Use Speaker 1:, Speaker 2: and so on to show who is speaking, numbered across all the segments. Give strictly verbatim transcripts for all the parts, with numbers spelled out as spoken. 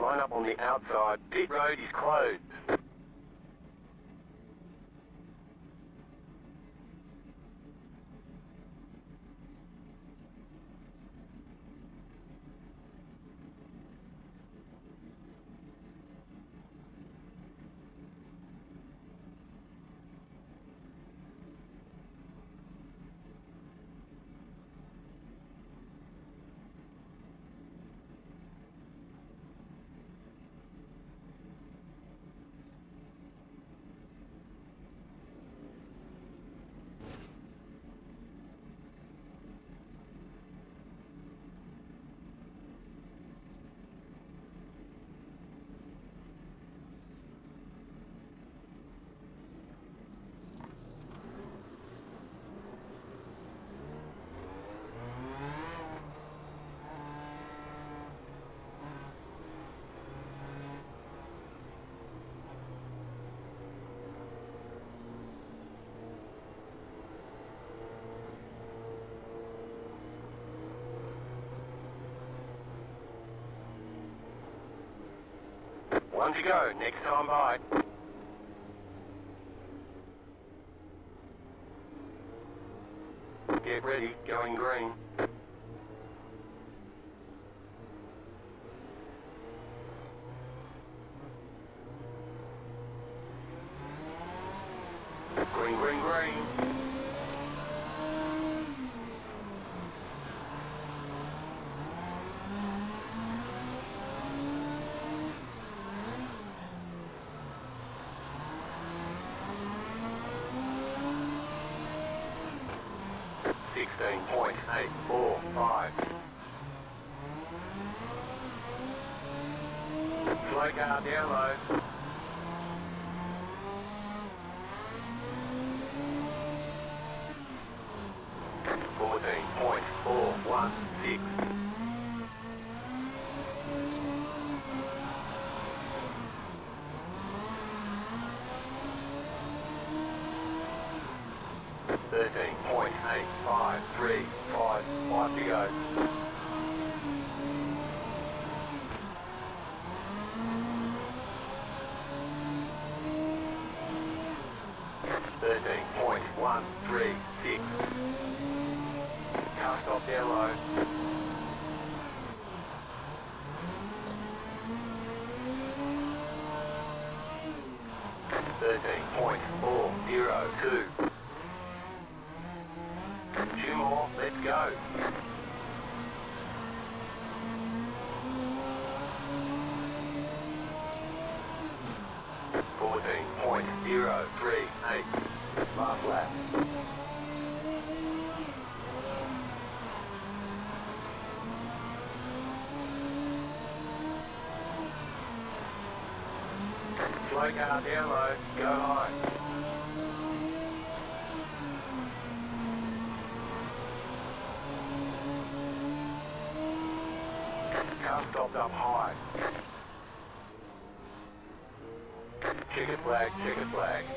Speaker 1: Line up on the outside. Pit road is closed. One to go, next time by. Get ready, going green. Green, green, green. sixteen point eight four five. Slow car down low. fourteen point four one six. thirteen point eight five three five, five to go. thirteen point one three six. Car stop down low. thirteen point four zero two. Two more, let's go. fourteen point zero three eight. Last lap. Slow car down low, go high. Car stopped up high. Checkered flag, checkered flag.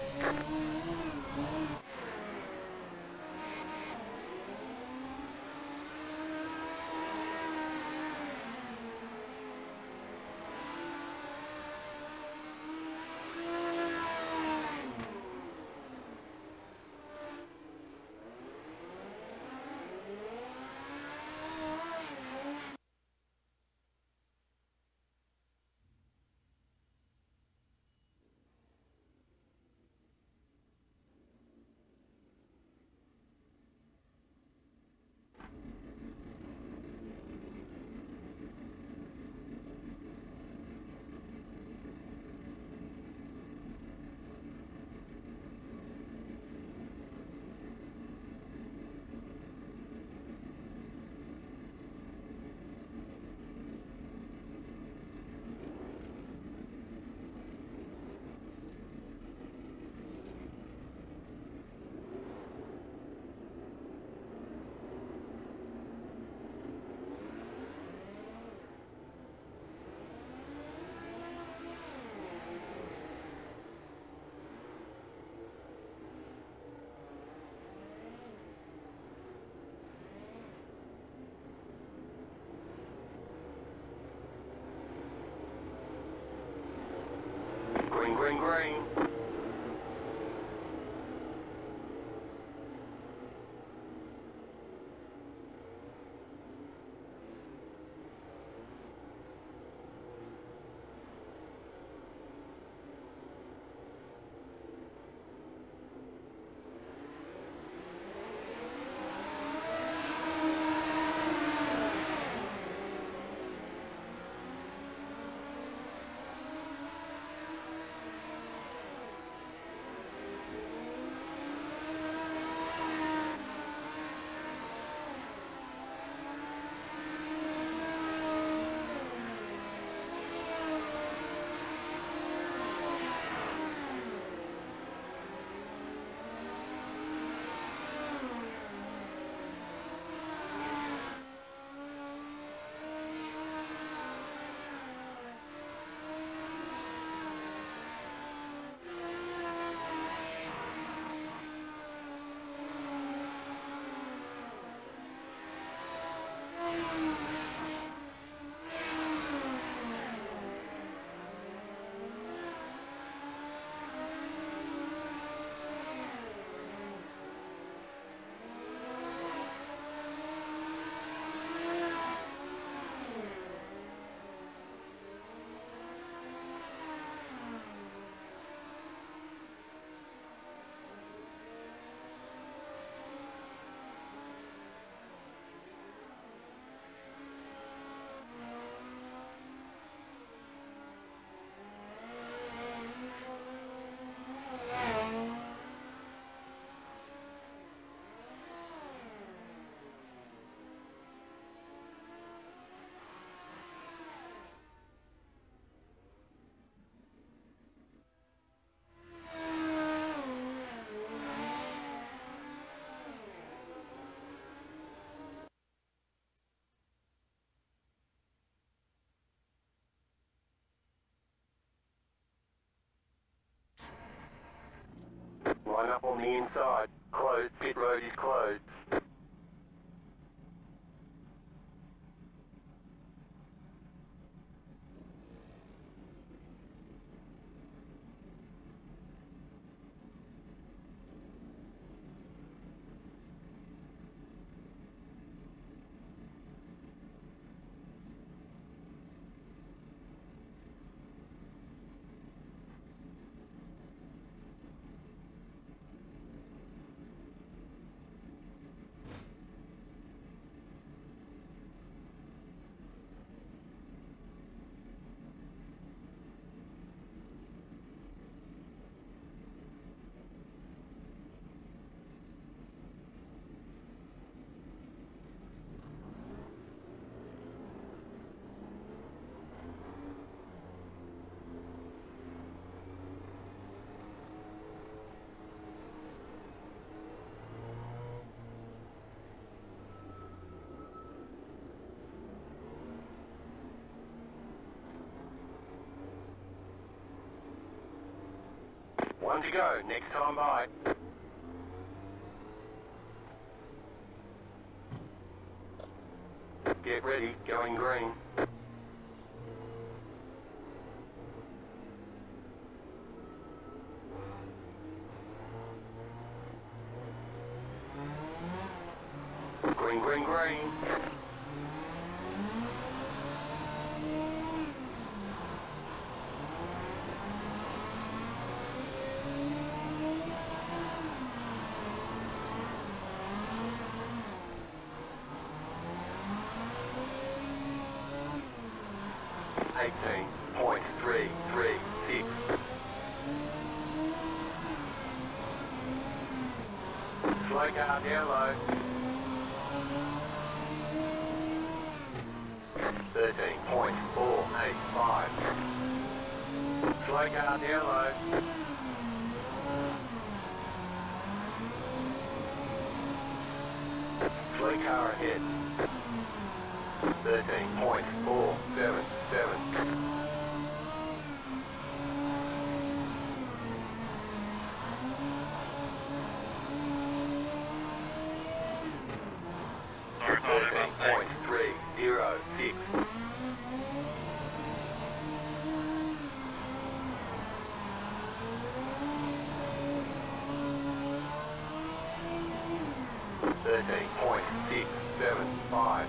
Speaker 1: green, green. Line up on the inside. Closed. Pit road is closed. One to go, next time by. Get ready, going green. Green, green, green. eighteen point three three six. Slow car down low. thirteen point four eight five. Slow car down low. Slow car ahead. thirteen point four seven seven. thirteen point three zero six. thirteen point six seven five.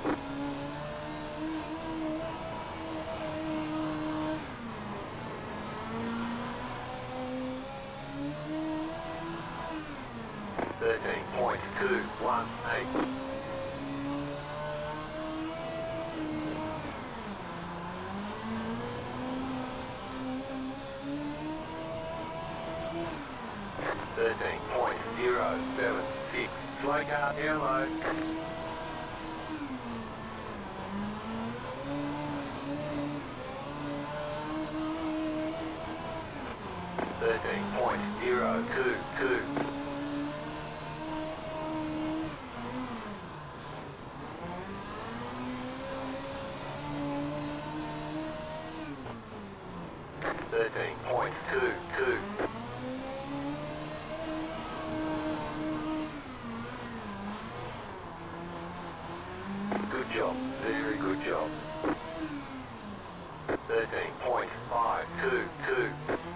Speaker 1: thirteen point two one eight. thirteen point zero seven six. Slow car down low. thirteen point zero two two. thirteen point two two. Good job, very good job. thirteen point five two two.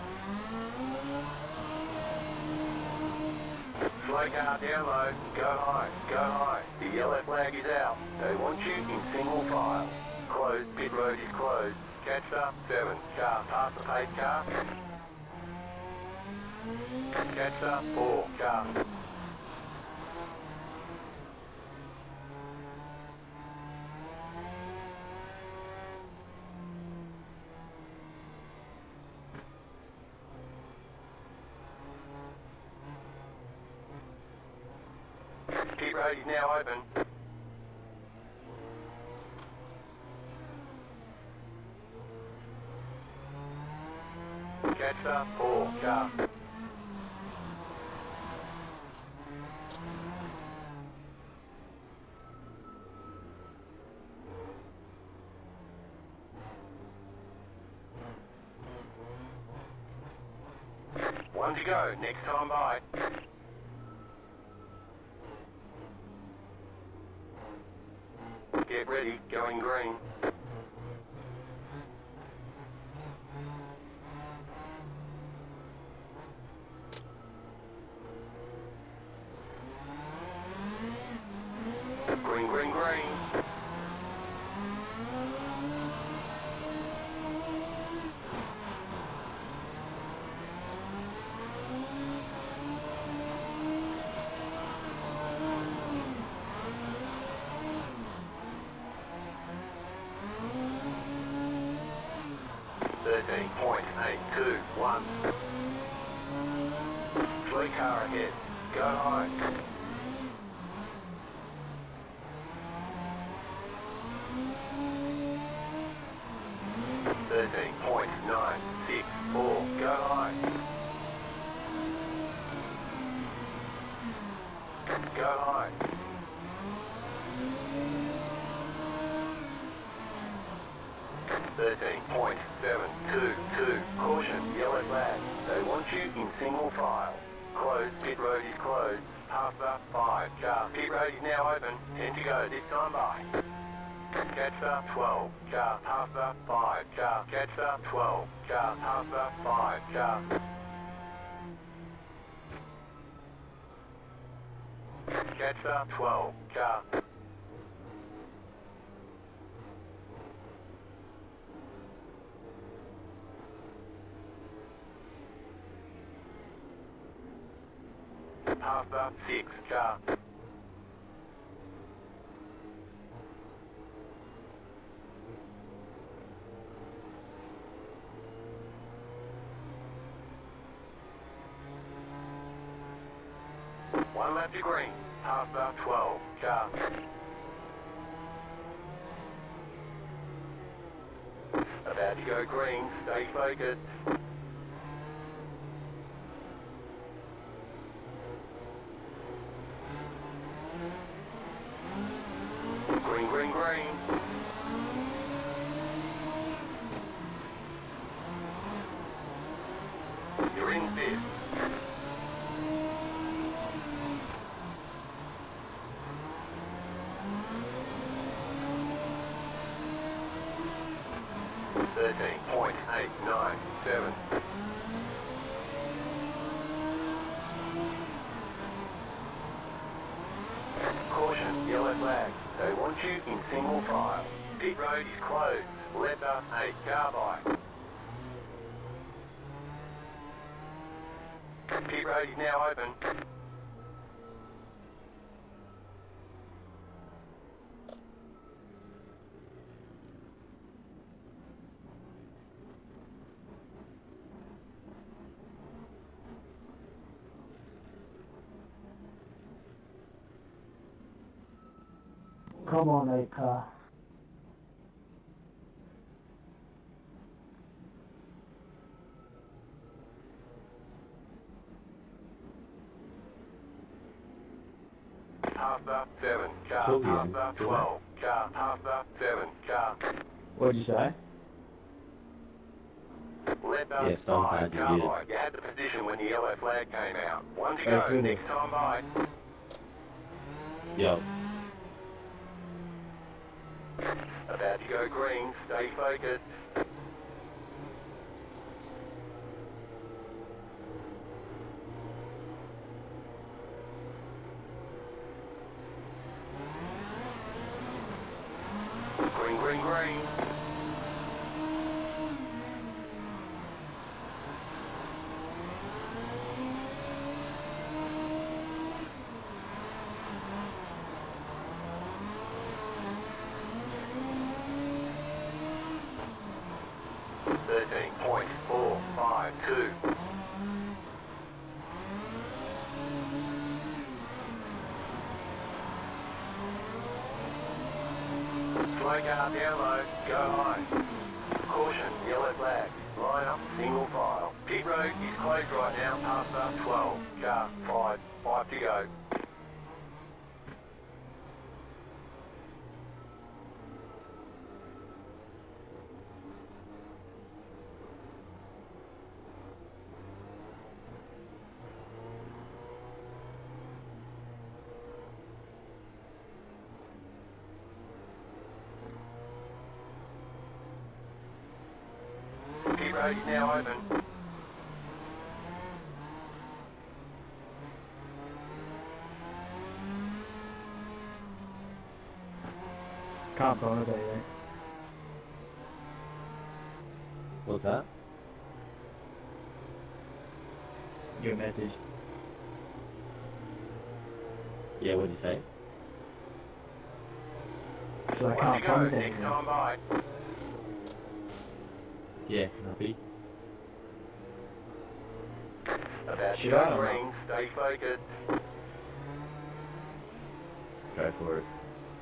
Speaker 1: Slow car down low, go high, go high. The yellow flag is out. They want you in single file. Closed, pit road is closed. Catch up, seven, car past the pace car. Catch up, four, car. Pit road is now open. Catch up, four, car. One to go, next time by. Get ready, going green. Green, green, green. thirteen point eight two one. Slow car ahead. Go high. thirteen point nine six four. Go high. Go high. thirteen point seven two two. Caution, yellow flag. They want you in single file. Closed, pit road is closed. Pass up, five, car. Pit road is now open. ten to go, this time by. Catch up, twelve, car. Pass up, five, car. Catch up, twelve, car. Pass up, five, car. Catch up, twelve, car. Pass up, six, car. One left to green. Pass up, twelve, car. About to go green. Stay focused. Green, green, green. You're in fifth. thirteen point eight nine seven. Caution. flag. They want you in single file. Pit road is closed. Letter eight, car by. Pit road is now open.
Speaker 2: Come on, eight car.
Speaker 1: Half up seven, car, half up twelve, car, half up seven, car.
Speaker 3: What'd you say?
Speaker 1: Letter
Speaker 3: Yes, I'm
Speaker 1: five,
Speaker 3: glad you
Speaker 1: car
Speaker 3: did.
Speaker 1: by. You had the position when the yellow flag came out. One to
Speaker 3: Oh,
Speaker 1: go,
Speaker 3: goodness.
Speaker 1: next time by.
Speaker 3: Yo.
Speaker 1: About to go green, stay focused. Green, green, green. Thirteen point four five two. Slow car down low, go high. Caution, yellow flag. Line up, single file. Pit road is closed right now, past up twelve. Car, five, five to go. Pit road is now open.
Speaker 2: Can't go over there.
Speaker 3: What's that?
Speaker 2: Your message.
Speaker 3: Yeah, what'd you say?
Speaker 2: So I
Speaker 1: One to
Speaker 2: can't
Speaker 1: go,
Speaker 2: come there.
Speaker 1: next time by.
Speaker 3: Yeah, copy.
Speaker 1: About to
Speaker 2: Should
Speaker 1: go
Speaker 2: I?
Speaker 1: green, stay focused.
Speaker 3: Go for it.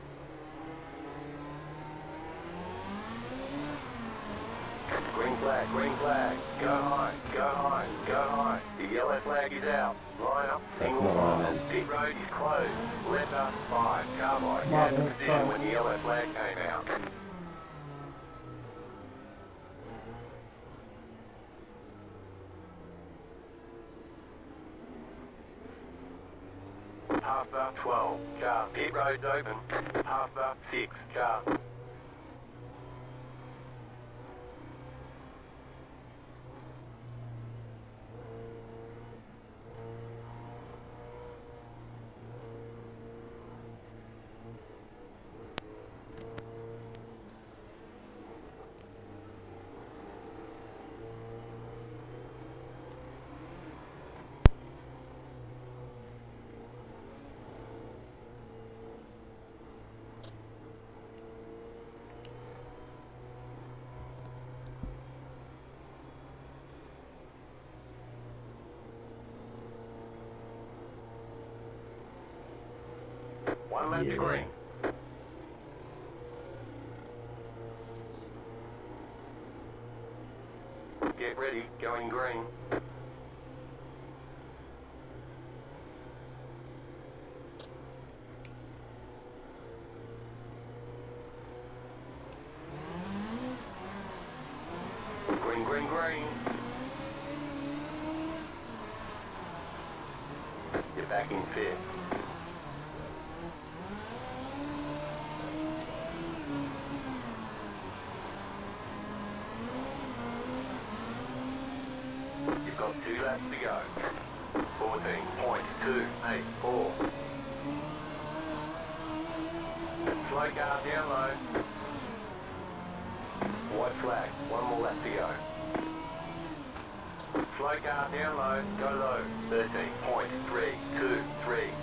Speaker 1: Green flag, green flag. Go high, go high, go high. The yellow flag is out. Line up, single
Speaker 3: That's not
Speaker 1: file.
Speaker 3: right, man.
Speaker 1: Pit road is closed. Letter five, car by. You
Speaker 2: Right,
Speaker 1: had the
Speaker 2: that's
Speaker 1: position
Speaker 2: fine.
Speaker 1: when the yellow flag came out. Half up twelve, car. Pit road's open. Half up six, car. One left to
Speaker 3: Yeah.
Speaker 1: green. Get ready, going green. Green, green, green. You're back in fifth. You've got two laps to go. fourteen point two eight four. Slow car down low. White flag, one more lap to go. Slow car down low, go low. thirteen point three two three.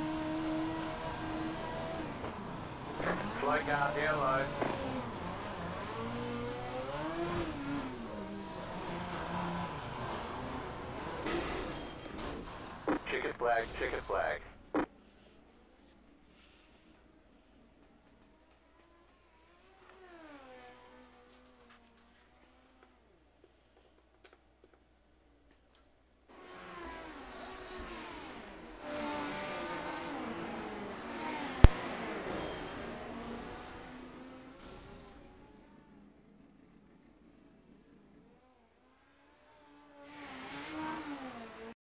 Speaker 1: Slow car down low. Checkered flag, checkered flag.